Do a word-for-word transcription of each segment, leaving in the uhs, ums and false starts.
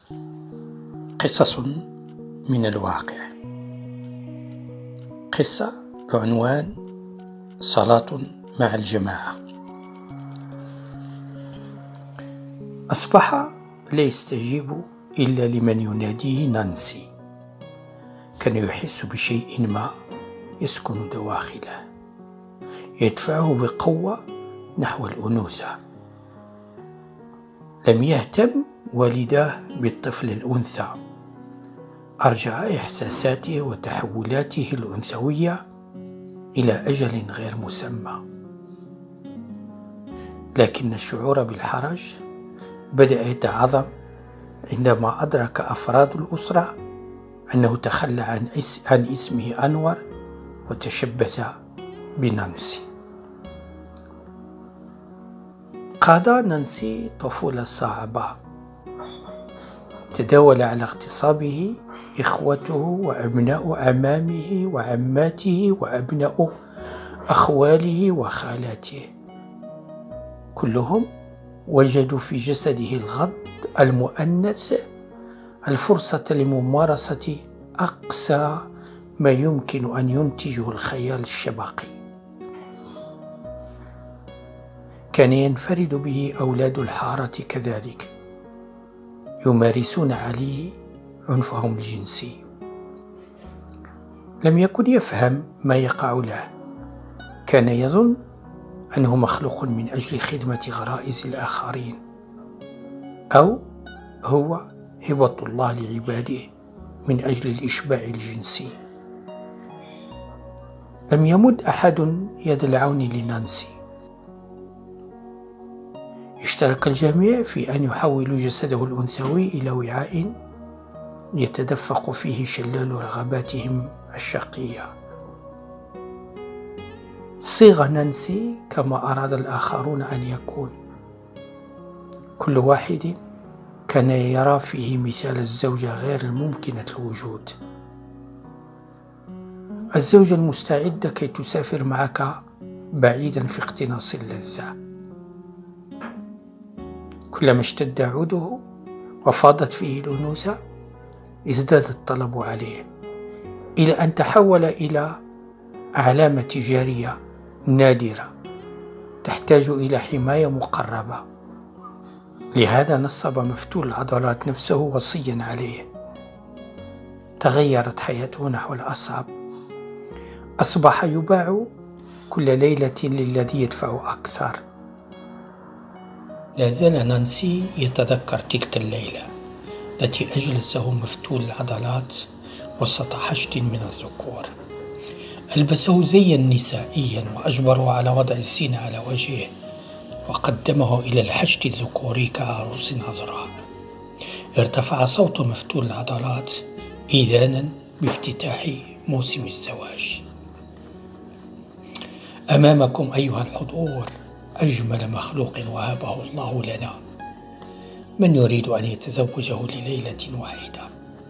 قصص من الواقع. قصة بعنوان صلاة مع الجماعة. أصبح لا يستجيب إلا لمن يناديه نانسي. كان يحس بشيء ما يسكن دواخله يدفعه بقوة نحو الأنوثة. لم يهتم والداه بالطفل الأنثى، أرجع إحساساته وتحولاته الأنثوية إلى أجل غير مسمى. لكن الشعور بالحرج بدأ يتعاظم عندما أدرك أفراد الأسرة أنه تخلى عن, اس... عن اسمه أنور وتشبث بنانسي. قضى نانسي طفولة صعبة، تداول على اغتصابه إخوته وأبناء أعمامه وعماته وأبناء أخواله وخالاته، كلهم وجدوا في جسده الغض المؤنث الفرصة لممارسة أقصى ما يمكن أن ينتجه الخيال الشبقي. كان ينفرد به أولاد الحارة كذلك، يمارسون عليه عنفهم الجنسي. لم يكن يفهم ما يقع له، كان يظن أنه مخلوق من أجل خدمة غرائز الآخرين، أو هو هبة الله لعباده من أجل الإشباع الجنسي. لم يمد أحد يد العون لنانسي. اشترك الجميع في أن يحولوا جسده الأنثوي إلى وعاء يتدفق فيه شلال رغباتهم الشقية. صيغ نانسي كما أراد الآخرون أن يكون. كل واحد كان يرى فيه مثال الزوجة غير الممكنة الوجود، الزوجة المستعدة كي تسافر معك بعيدا في اقتناص اللذة. كلما اشتد عوده وفاضت فيه الأنوثة ازداد الطلب عليه، إلى أن تحول إلى علامة تجارية نادرة تحتاج إلى حماية مقربة. لهذا نصب مفتول العضلات نفسه وصيا عليه. تغيرت حياته نحو الأصعب، أصبح يباع كل ليلة للذي يدفع أكثر. لا زال نانسي يتذكر تلك الليلة التي أجلسه مفتول العضلات وسط حشد من الذكور. ألبسه زيا نسائيا وأجبره على وضع الزينة على وجهه، وقدمه إلى الحشد الذكوري كعروس عذراء. ارتفع صوت مفتول العضلات إذانا بافتتاح موسم الزواج. أمامكم أيها الحضور أجمل مخلوق وهبه الله لنا، من يريد أن يتزوجه لليلة واحدة،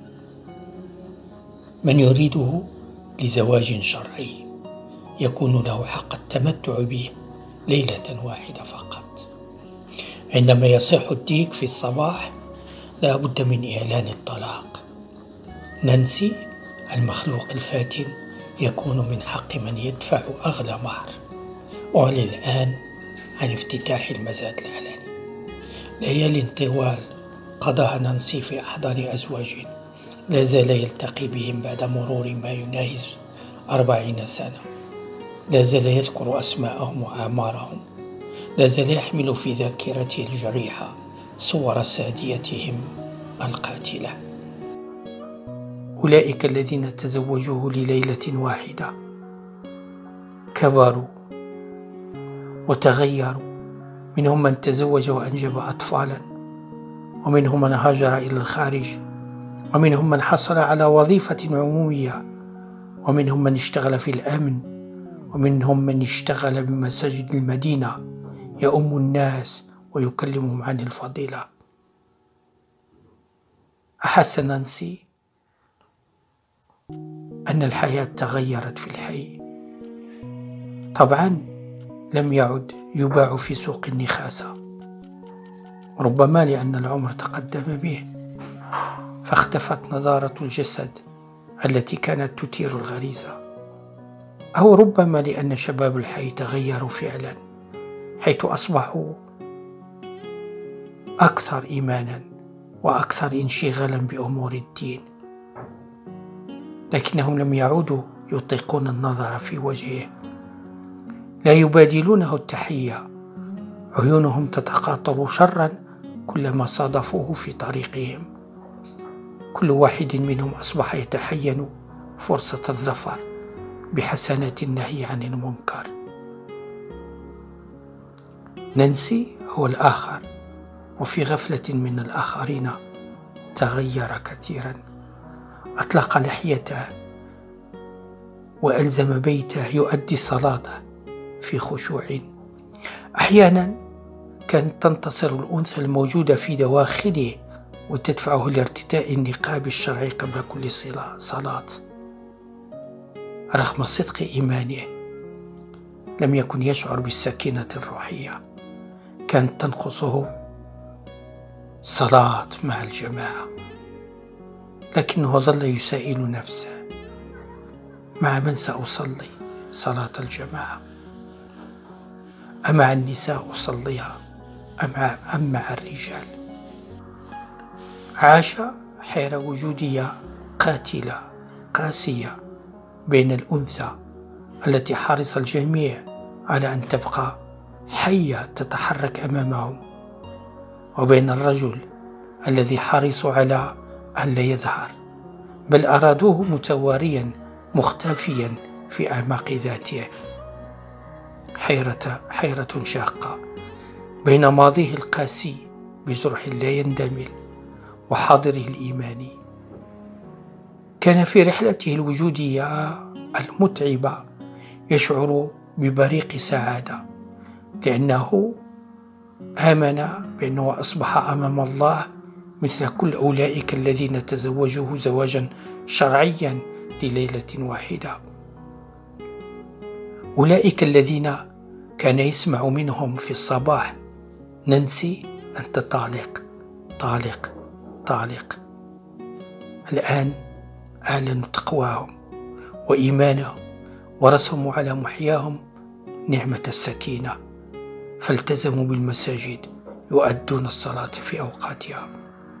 من يريده لزواج شرعي يكون له حق التمتع به ليلة واحدة فقط. عندما يصيح الديك في الصباح لا بد من إعلان الطلاق. نانسي المخلوق الفاتن يكون من حق من يدفع أغلى مهر. أعلن الآن عن افتتاح المزاد العلني. ليالي طوال قضاها نانسي في أحضان أزواج لا زال يلتقي بهم بعد مرور ما يناهز أربعين سنة. لا زال يذكر أسماءهم وأعمارهم. لا زال يحمل في ذاكرته الجريحة صور ساديتهم القاتلة. أولئك الذين تزوجوه لليلة واحدة كبروا وتغيروا، منهم من تزوج وأنجب أطفالا، ومنهم من هاجر إلى الخارج، ومنهم من حصل على وظيفة عمومية، ومنهم من اشتغل في الأمن، ومنهم من اشتغل بمساجد المدينة يؤم الناس ويكلمهم عن الفضيلة. أحس نانسي أن الحياة تغيرت في الحي. طبعا لم يعد يباع في سوق النخاسة، ربما لأن العمر تقدم به فاختفت نضارة الجسد التي كانت تثير الغريزة، أو ربما لأن شباب الحي تغيروا فعلا، حيث أصبحوا أكثر إيمانا وأكثر انشغالا بأمور الدين، لكنهم لم يعودوا يطيقون النظر في وجهه، لا يبادلونه التحية، عيونهم تتقاطر شرا كلما صادفوه في طريقهم. كل واحد منهم أصبح يتحين فرصة الظفر بحسنات النهي عن المنكر. نانسي هو الآخر، وفي غفلة من الآخرين تغير كثيرا. أطلق لحيته وألزم بيته يؤدي صلاته في خشوع. أحيانا كانت تنتصر الأنثى الموجودة في دواخله وتدفعه لارتداء النقاب الشرعي قبل كل صلاة. رغم صدق إيمانه لم يكن يشعر بالسكينة الروحية، كانت تنقصه صلاة مع الجماعة، لكنه ظل يسائل نفسه: مع من سأصلي صلاة الجماعة؟ أمع النساء أصليها أم مع الرجال؟ عاش حيرة وجودية قاتلة قاسية بين الأنثى التي حرص الجميع على أن تبقى حية تتحرك أمامهم، وبين الرجل الذي حرصوا على أن لا يظهر، بل أرادوه متواريا مختفيا في أعماق ذاته. حيرة حيرة شاقة بين ماضيه القاسي بجرح لا يندمل وحاضره الإيماني. كان في رحلته الوجودية المتعبة يشعر ببريق سعادة، لأنه آمن بأنه أصبح أمام الله مثل كل أولئك الذين تزوجوه زواجا شرعيا لليلة واحدة، أولئك الذين كان يسمع منهم في الصباح: نانسي أنت طالق طالق طالق. الآن أعلنوا تقواهم وإيمانهم ورسموا على محياهم نعمة السكينة، فالتزموا بالمساجد يؤدون الصلاة في أوقاتها.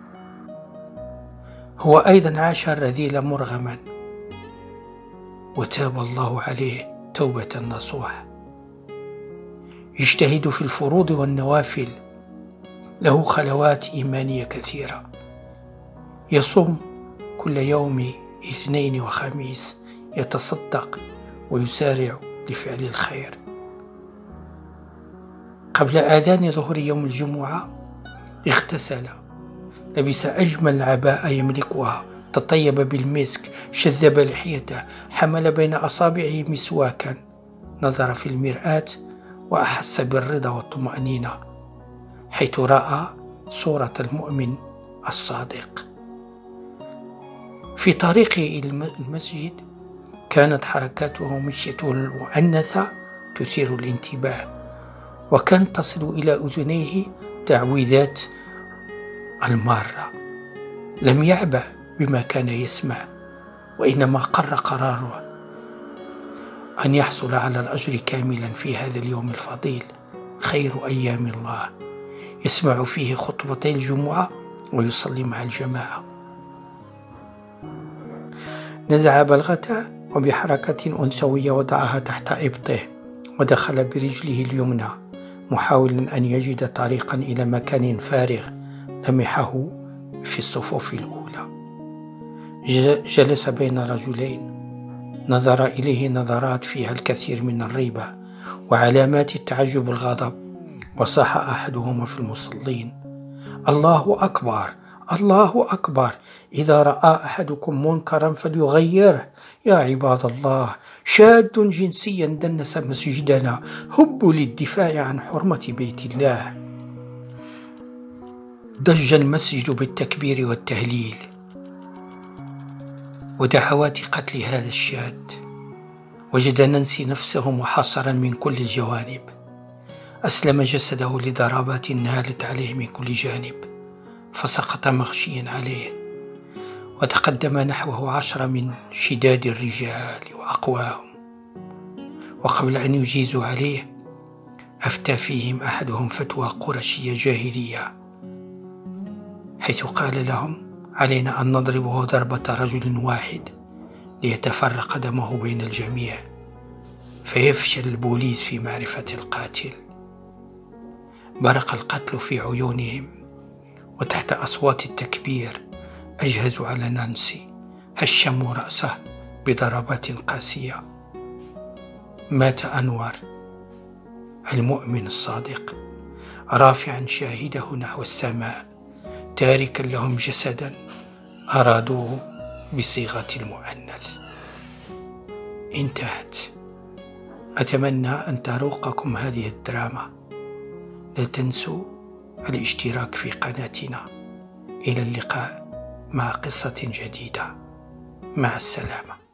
هو أيضا عاش الرذيل مرغما وتاب الله عليه توبة نصوح، يجتهد في الفروض والنوافل، له خلوات إيمانية كثيرة، يصوم كل يوم اثنين وخميس، يتصدق ويسارع لفعل الخير. قبل آذان ظهر يوم الجمعة اغتسل، لبس أجمل عباءة يملكها، تطيب بالمسك، شذب لحيته، حمل بين أصابعه مسواكا، نظر في المرآة وأحس بالرضا والطمأنينة حيث رأى صورة المؤمن الصادق. في طريقه إلى المسجد كانت حركاته مشيته المؤنثة تثير الانتباه، وكانت تصل إلى أذنيه تعويذات المارة. لم يعبأ بما كان يسمع، وإنما قرر قراره أن يحصل على الأجر كاملا في هذا اليوم الفضيل، خير أيام الله، يسمع فيه خطبتي الجمعة ويصلي مع الجماعة. نزع بلغته وبحركة أنثوية وضعها تحت إبطه، ودخل برجله اليمنى محاولا أن يجد طريقا إلى مكان فارغ لمحه في الصفوف الأولى. جلس بين رجلين، نظر إليه نظرات فيها الكثير من الريبة وعلامات التعجب الغضب، وصاح أحدهما في المصلين: الله أكبر الله أكبر، إذا رأى أحدكم منكرا فليغيره، يا عباد الله، شاذ جنسيا دنس مسجدنا، هبوا للدفاع عن حرمة بيت الله. ضج المسجد بالتكبير والتهليل ودعوات قتل هذا الشاذ. وجد نانسي نفسه محاصرا من كل الجوانب، أسلم جسده لضربات نالت عليه من كل جانب، فسقط مغشيا عليه. وتقدم نحوه عشرة من شداد الرجال وأقواهم، وقبل أن يجيزوا عليه أفتى فيهم أحدهم فتوى قرشية جاهلية، حيث قال لهم: علينا أن نضربه ضربة رجل واحد ليتفرق دمه بين الجميع، فيفشل البوليس في معرفة القاتل. برق القتل في عيونهم، وتحت أصوات التكبير أجهزوا على نانسي، هشموا رأسه بضربات قاسية. مات أنور المؤمن الصادق، رافعا شاهده نحو السماء، تاركا لهم جسدا أرادوه بصيغة المؤنث. انتهت. أتمنى أن تروقكم هذه الدراما. لا تنسوا الاشتراك في قناتنا. إلى اللقاء مع قصة جديدة. مع السلامة.